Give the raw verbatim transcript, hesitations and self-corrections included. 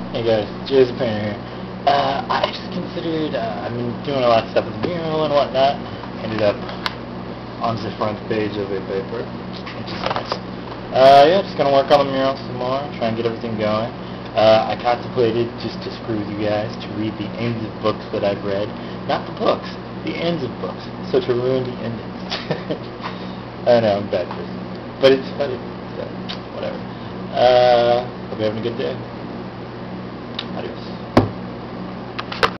Hey guys, Jay's Painter here. Uh, I just considered, uh, I've been doing a lot of stuff with the mural and whatnot. Ended up on the front page of a paper, which is nice. Uh, yeah, just gonna work on the mural some more, try and get everything going. Uh, I contemplated, just to screw with you guys, to read the ends of books that I've read. Not the books, the ends of books, so to ruin the endings. I know, I'm a bad person. But it's funny, so, whatever. Uh, hope you're having a good day. Adios.